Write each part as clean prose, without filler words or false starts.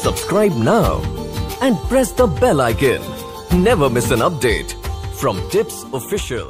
Subscribe now and press the bell icon. Never miss an update from Tips Official.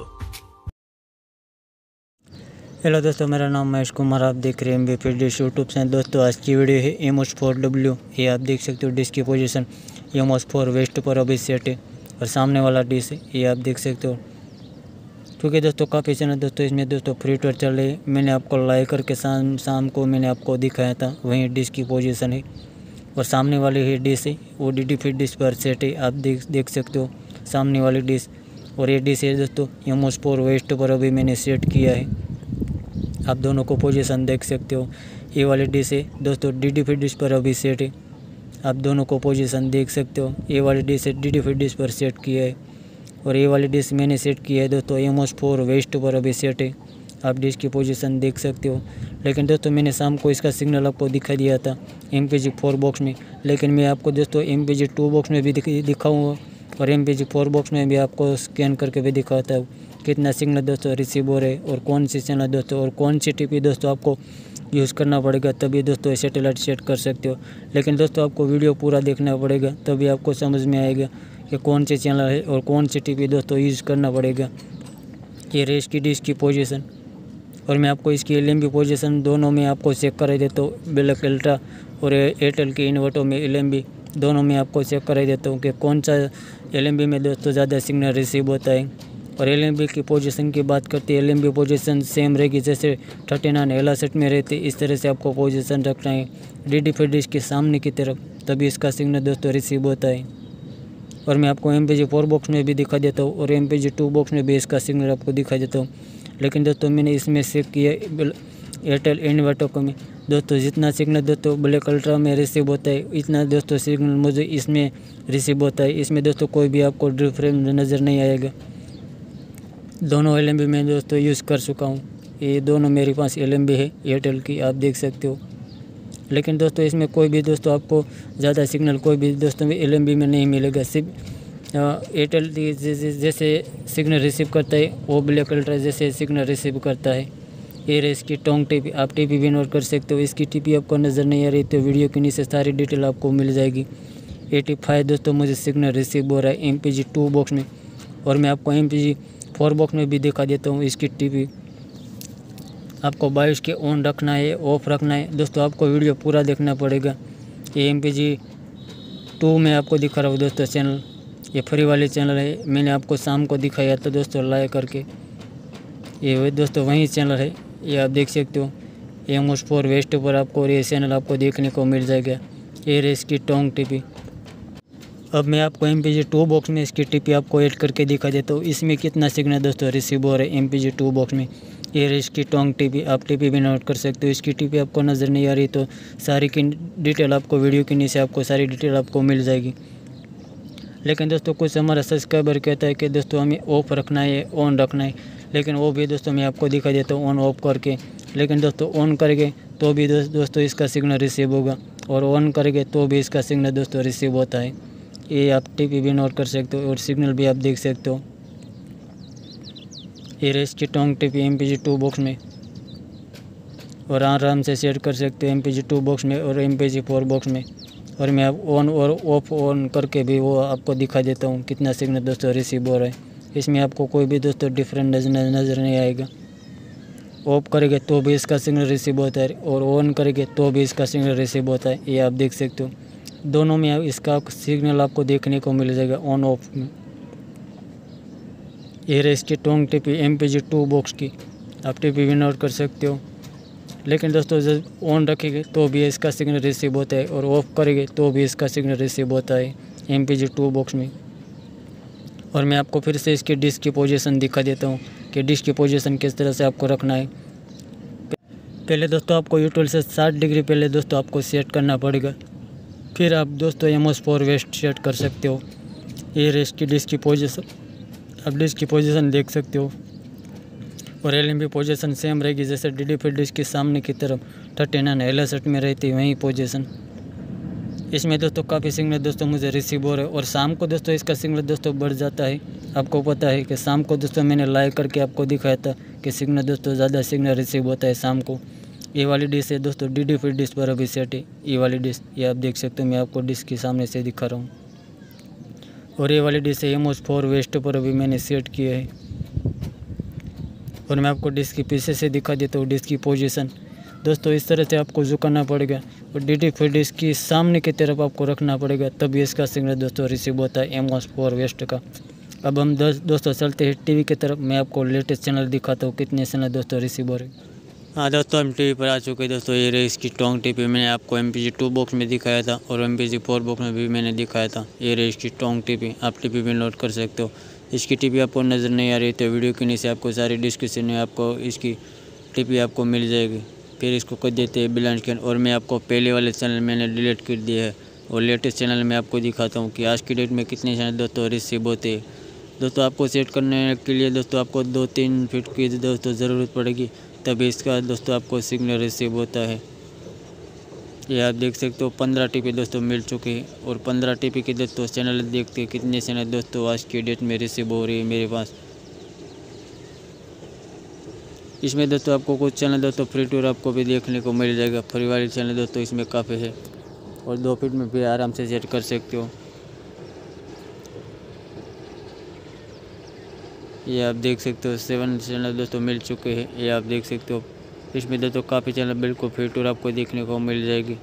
Hello दोस्तों, मेरा नाम महेश कुमार, आप देख रहे हैं M B fit dish YouTube से। दोस्तों आज की वीडियो है एमोस 4W। ये आप देख सकते हो डिश की पोजीशन एमोस 4 वेस्ट पर अभी सेट है और सामने वाला डिश है ये आप देख सकते हो। क्योंकि दोस्तों काफ़ी चैनल दोस्तों इसमें दोस्तों फ्री टूर चल रही है, मैंने आपको लाइक करके शाम को मैंने आपको दिखाया था, वहीं डिश की पोजीशन है और सामने वाली ही डिश है वो डी फिट डिश पर सेट है। आप देख सकते हो सामने वाली डिश, और ये डिश है दोस्तों एमोस 4 वेस्ट पर अभी मैंने सेट किया है। आप दोनों को पोजीशन देख सकते हो। ये वाली डिश है दोस्तों डी फिट डिश पर अभी सेट है, आप दोनों को पोजीशन देख सकते हो। ये वाली डिश है डी फिट डिश पर सेट किया है और ये वाली डिश मैंने सेट किया है दोस्तों एमोस 4 वेस्ट पर अभी सेट है। आप डिश की पोजीशन देख सकते हो। लेकिन दोस्तों मैंने शाम को इसका सिग्नल आपको दिखा दिया था MPG 4 बॉक्स में, लेकिन मैं आपको दोस्तों MPG 2 बॉक्स में भी दिखाऊँगा और MPG 4 बॉक्स में भी आपको स्कैन करके भी दिखाता हूँ कितना सिग्नल दोस्तों रिसीव हो रहा है और कौन सी चैनल दोस्तों और कौन सी टीपी दोस्तों आपको यूज़ करना पड़ेगा, तभी दोस्तों सैटेलाइट सेट कर सकते हो। लेकिन दोस्तों आपको वीडियो पूरा देखना पड़ेगा, तभी आपको समझ में आएगा कि कौन सी चैनल है और कौन सी टीपी दोस्तों यूज़ करना पड़ेगा। ये रेस की डिश की पोजीशन और मैं आपको इसकी LMB पोजीशन दोनों में आपको चेक करा देता हूँ। ब्लैक अल्ट्रा और एयरटेल की इन्वर्टर में LMB दोनों में आपको चेक करा देता हूँ कि कौन सा LMB में दोस्तों ज़्यादा सिग्नल रिसीव होता है। और LMB की पोजीशन की बात करते हैं, LMB पोजीशन सेम रहेगी जैसे 39 एला सेट में रहती है, इस तरह से आपको पोजीशन रखना है डी फिट डिश के सामने की तरफ, तभी इसका सिग्नल दोस्तों रिसीव होता है। और मैं आपको MPG 4 बॉक्स में भी दिखा देता हूँ और MPG 2 बॉक्स में भी इसका सिग्नल आपको दिखा देता हूँ। लेकिन दोस्तों मैंने इसमें चेक किया एयरटेल इन्वर्टर को में दोस्तों जितना सिग्नल दोस्तों ब्लैक अल्ट्रा में रिसीव होता है इतना दोस्तों सिग्नल मुझे इसमें रिसीव होता है। इसमें दोस्तों कोई भी आपको डिफरेंस नज़र नहीं आएगा। दोनों LMB में दोस्तों यूज़ कर चुका हूँ, ये दोनों मेरे पास LMB है एयरटेल की, आप देख सकते हो। लेकिन दोस्तों इसमें कोई भी दोस्तों आपको ज़्यादा सिग्नल कोई भी दोस्तों में LMB में नहीं मिलेगा। सिर्फ एयरटेल जैसे सिग्नल रिसीव करता है वो ब्लैक अल्ट्रा जैसे सिग्नल रिसीव करता है। ये रही इसकी टोंग टीपी, आप टीपी भी नोट कर सकते हो। इसकी टीपी आपको नज़र नहीं आ रही तो वीडियो के नीचे सारी डिटेल आपको मिल जाएगी। 85 दोस्तों मुझे सिग्नल रिसीव हो रहा है MPG 2 बॉक्स में और मैं आपको MPG 4 बॉक्स में भी दिखा देता हूँ। इसकी टीपी आपको 22 के ऑन रखना है ऑफ रखना है दोस्तों, आपको वीडियो पूरा देखना पड़ेगा। ये MPG 2 में आपको दिखा रहा हूँ दोस्तों चैनल, ये फ्री वाली चैनल है, मैंने आपको शाम को दिखाया था दोस्तों लाइक करके। ये दोस्तों वही चैनल है, ये आप देख सकते हो एमोस 4 वेस्ट पर आपको ये चैनल आपको देखने को मिल जाएगा। ये रही इसकी टोंग टीपी। अब मैं आपको MPG 2 बॉक्स में इसकी टीपी आपको ऐड करके दिखा देता हूँ इसमें कितना सिग्नल दोस्तों रिसीव हो रहा है MPG 2 बॉक्स में। ये रही इसकी टोंग टीपी, आप टीपी भी नोट कर सकते हो। इसकी टीपी आपको नज़र नहीं आ रही तो सारी की डिटेल आपको वीडियो के नीचे आपको सारी डिटेल आपको मिल जाएगी। लेकिन दोस्तों कुछ हमारा सब्सक्राइबर कहता है कि दोस्तों हमें ऑफ रखना है ऑन रखना है, लेकिन वो भी दोस्तों मैं आपको दिखा देता हूँ ऑन ऑफ करके। लेकिन दोस्तों ऑन करेंगे तो भी दोस्तों इसका सिग्नल रिसीव होगा और ऑन करेंगे तो भी इसका सिग्नल दोस्तों रिसीव होता है। ये आप टीपी भी नोट कर सकते हो और सिग्नल भी आप देख सकते हो। ये रेस की टोंग टीपी MPG 2 बॉक्स में और आराम से सेट कर सकते हो MPG 2 बॉक्स में और MPG 4 बॉक्स में। और मैं अब ऑन और ऑफ ऑन करके भी वो आपको दिखा देता हूँ कितना सिग्नल दोस्तों रिसीव हो रहा है। इसमें आपको कोई भी दोस्तों डिफरेंट नज़र नहीं आएगा। ऑफ करेंगे तो भी इसका सिग्नल रिसीव होता है और ऑन करेंगे तो भी इसका सिग्नल रिसीव होता है, ये आप देख सकते हो। दोनों में इसका सिग्नल आपको देखने को मिल जाएगा ऑन ऑफ में। ये रही इसकी टोंग टीपी MPG 2 बॉक्स की, आप टीपी भी नोट कर सकते हो। लेकिन दोस्तों जब ऑन रखेंगे तो भी इसका सिग्नल रिसीव होता है और ऑफ करेंगे तो भी इसका सिग्नल रिसीव होता है MPG 2 बॉक्स में। और मैं आपको फिर से इसकी डिश की पोजीशन दिखा देता हूँ कि डिश की पोजीशन किस तरह से आपको रखना है। पहले दोस्तों आपको यूट्यूब से 60 डिग्री पहले दोस्तों आपको सेट करना पड़ेगा, फिर आप दोस्तों एमोस 4 वेस्ट सेट कर सकते हो। ये रेस्ट की डिश की पोजीशन, आप डिश की पोजीशन देख सकते हो और LMB पोजीशन सेम रहेगी जैसे डी फिट डिश के सामने की तरफ 39 एला सेट में रहती है वही पोजीशन। इसमें दोस्तों काफ़ी सिग्नल दोस्तों मुझे रिसीव हो रहा है और शाम को दोस्तों इसका सिग्नल दोस्तों बढ़ जाता है। आपको पता है कि शाम को दोस्तों मैंने लाइव करके आपको दिखाया था कि सिग्नल दोस्तों ज़्यादा सिग्नल रिसीव होता है शाम को। ये वाली डिश है दोस्तों डीडी फिट डिश पर अभी सेट है। ये वाली डिश ये आप देख सकते हो, मैं आपको डिश के सामने से दिखा रहा हूँ। और ये वाली डिश है एमोस 4 वेस्ट पर अभी मैंने सेट किया है। और मैं आपको डिश के पीछे से दिखा देता हूँ डिश की पोजीशन। दोस्तों इस तरह से आपको झुकाना पड़ेगा और डीडी फिट डिश की सामने की तरफ आपको रखना पड़ेगा, तभी इसका सिग्नल दोस्तों रिसीव होता है एमोस 4 वेस्ट का। अब हम दोस्तों चलते हैं टीवी की तरफ। मैं आपको लेटेस्ट चैनल दिखाता हूँ कितने चैनल दोस्तों रिसीव हो रहे हैं। हाँ दोस्तों हम टीवी पर आ चुके हैं दोस्तों। ये रही इसकी टोंग टीवी। मैंने आपको MPG 2 बॉक्स में दिखाया था और MPG 4 बॉक्स में भी मैंने दिखाया था। ये रही इसकी टोंग टीवी, आप टीवी में नोट कर सकते हो। इसकी टीवी आपको नज़र नहीं आ रही तो वीडियो के नीचे आपको सारी डिस्क्रिप्शन में आपको इसकी टीवी आपको मिल जाएगी। फिर इसको कर देते हैं ब्लाइंड स्कैन। और मैं आपको पहले वाले चैनल मैंने डिलीट कर दिया है और लेटेस्ट चैनल में आपको दिखाता हूँ कि आज की डेट में कितने चैनल दोस्तों रिसीव होते हैं। दोस्तों आपको सेट करने के लिए दोस्तों आपको 2-3 फीट की दोस्तों ज़रूरत पड़ेगी, तभी इसका दोस्तों आपको सिग्नल रिसीव होता है। ये आप देख सकते हो 15 टीपी दोस्तों मिल चुके हैं। और 15 टीपी के दोस्तों चैनल देखते हैं कितने चैनल दोस्तों आज की डेट में रिसीव हो रही है मेरे पास। इसमें दोस्तों आपको कुछ चैनल दोस्तों फ्री टूर आपको भी देखने को मिल जाएगा। फ्री वाले चैनल दोस्तों इसमें काफ़ी है और 2 फीट में भी आराम से सेट कर सकते हो। ये आप देख सकते हो 7 चैनल दोस्तों मिल चुके हैं। ये आप देख सकते हो इसमें दोस्तों काफ़ी चैनल बिल्कुल फ्री टूर आपको देखने को मिल जाएगी।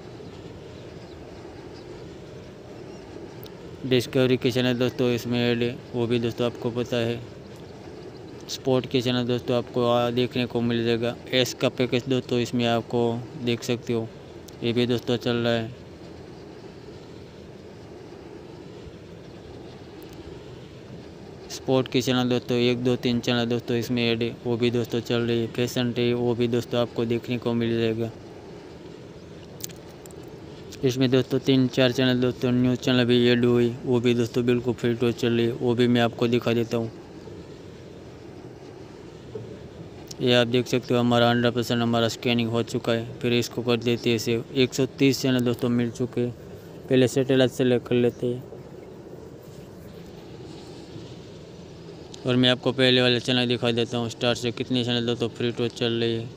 डिस्कवरी के चैनल दोस्तों इसमें ऐड है, वो भी दोस्तों आपको पता है। स्पोर्ट के चैनल दोस्तों आपको देखने को मिल जाएगा। एस का पैकेज दोस्तों इसमें आपको देख सकते हो, ये भी दोस्तों चल रहा है। स्पोर्ट के चैनल दोस्तों 1, 2, 3 चैनल दोस्तों इसमें ऐड है, वो भी दोस्तों चल रही है। फैशन टे वो भी दोस्तों आपको देखने को मिल जाएगा। इसमें दोस्तों 3-4 चैनल दोस्तों न्यूज़ चैनल भी ऐड हुई, वो भी दोस्तों बिल्कुल फ्री टू चल रही है, वो भी मैं आपको दिखा देता हूँ। ये आप देख सकते हो हमारा 100% हमारा स्कैनिंग हो चुका है। फिर इसको कर देते हैं सेव। 130 चैनल दोस्तों मिल चुके हैं। पहले सैटेलाइट सेलेक्ट कर लेते हैं और मैं आपको पहले वाले चैनल दिखा देता हूँ। स्टार से कितने चैनल दोस्तों फ्री टू चल रही है।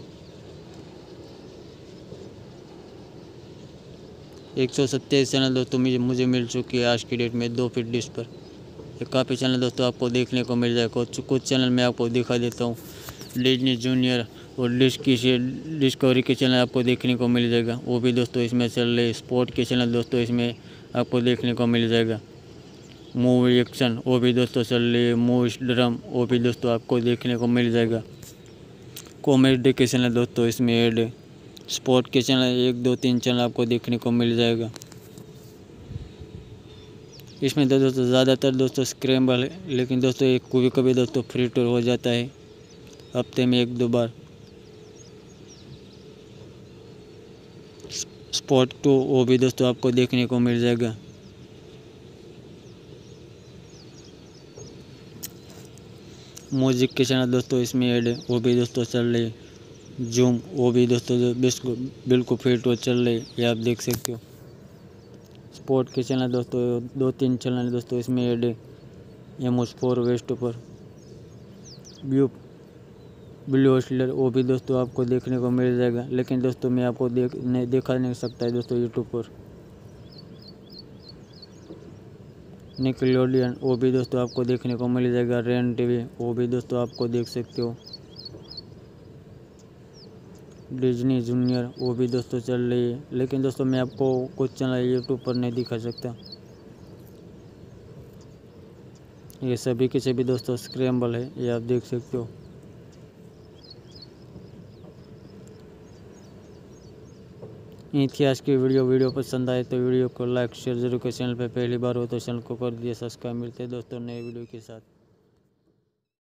127 चैनल दोस्तों मुझे मिल चुकी है आज की डेट में 2 फीट डिश पर। ये काफ़ी चैनल दोस्तों आपको देखने को मिल जाएगा। कुछ चैनल मैं आपको दिखा देता हूँ। डिज्नी जूनियर और डिस्कवरी के चैनल आपको देखने को मिल जाएगा, वो भी दोस्तों इसमें चल रहे। स्पोर्ट के चैनल दोस्तों इसमें आपको देखने को मिल जाएगा। मूवी एक्शन वो भी दोस्तों चल रही है। मूवी ड्रम वो भी दोस्तों आपको देखने को मिल जाएगा। कॉमेडी के चैनल दोस्तों इसमें ऐड है। स्पोर्ट के चैनल 1, 2, 3 चैनल आपको देखने को मिल जाएगा। इसमें तो दोस्तों ज़्यादातर दोस्तों स्क्रैम्बल है, लेकिन दोस्तों एक कभी कभी दोस्तों फ्री टूर हो जाता है हफ्ते में 1-2 बार। स्पोर्ट 2 वो भी दोस्तों आपको देखने को मिल जाएगा। म्यूजिक के चैनल दोस्तों इसमें ऐड है, वो भी दोस्तों चल रही है। जूम वो भी दोस्तों बिल्कुल फ्री टूर चल रही है, ये आप देख सकते हो। स्पोर्ट के चैनल दोस्तों 2-3 चैनल दोस्तों इसमें ऐड है। एमोस 4 वेस्ट पर ब्लू हॉस्टलर वो भी दोस्तों आपको देखने को मिल जाएगा, लेकिन दोस्तों मैं आपको देखा नहीं सकता है दोस्तों यूट्यूब पर। निकलोडियन वो भी दोस्तों आपको देखने को मिल जाएगा। रेन टीवी वो भी दोस्तों आपको देख सकते हो। डिज्नी जूनियर वो भी दोस्तों चल रही है, लेकिन दोस्तों मैं आपको कुछ चैनल यूट्यूब पर नहीं दिखा सकता। ये सभी के सभी दोस्तों स्क्रैम्बल है, ये आप देख सकते हो। इतिहास की वीडियो पसंद आए तो वीडियो को लाइक शेयर जरूर करें। चैनल पर पहली बार हो तो चैनल को कर दिए सब्सक्राइब। मिलते हैं दोस्तों नए वीडियो के साथ।